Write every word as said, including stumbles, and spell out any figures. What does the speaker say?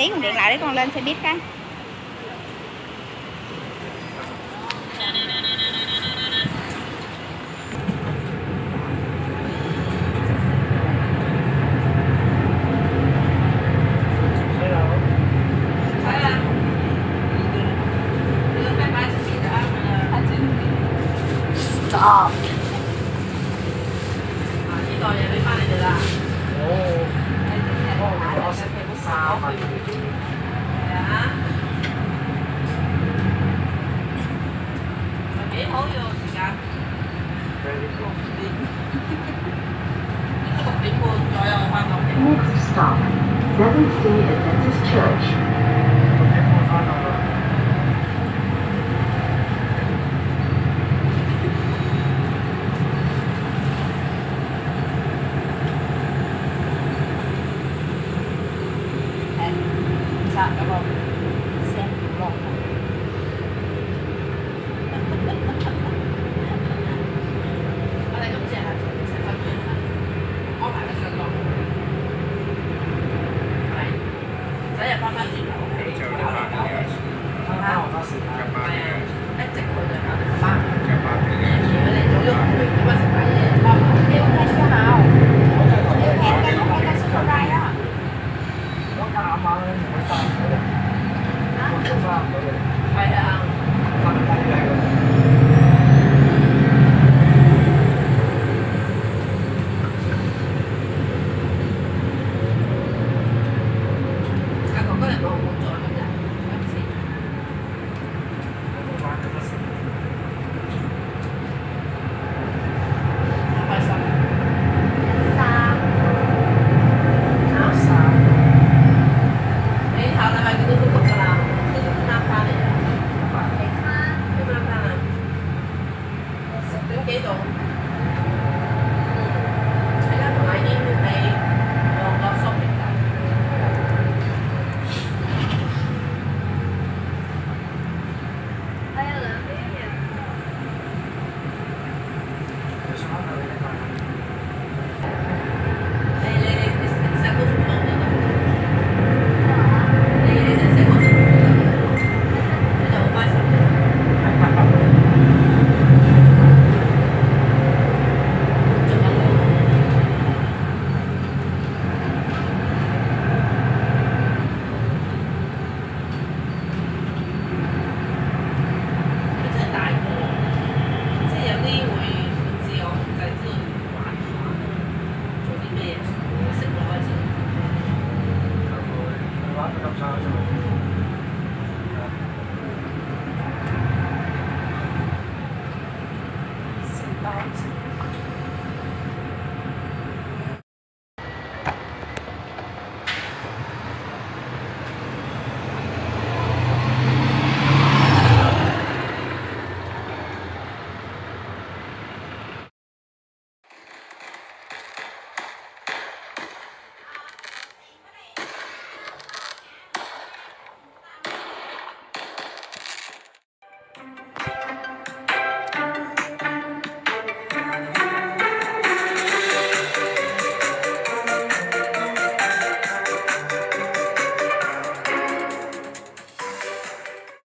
tí con điện lại để con lên xe buýt cái. Stop. 呢袋嘢俾翻你哋啦。哦。我食三蚊。係啊。咪幾好要時間。六點。應該六點半左右翻到嚟。 Next stop, Seventh-day Adventist Church. 六點半翻到啦。 Sao các bạn xem một 我哋今次係食飯券啦，安排得上落，係，使日翻返轉頭屋企搞嚟搞去，啱我多時間，係啊，一直去就搞到翻，跟住我哋早咗去咁啊食埋嘢，翻屋企我睇咗下， Hẹn cái hẹn cái super rai đó. 我啱啱唔會翻到嚟，我翻唔到嚟，係啊，翻唔到嚟。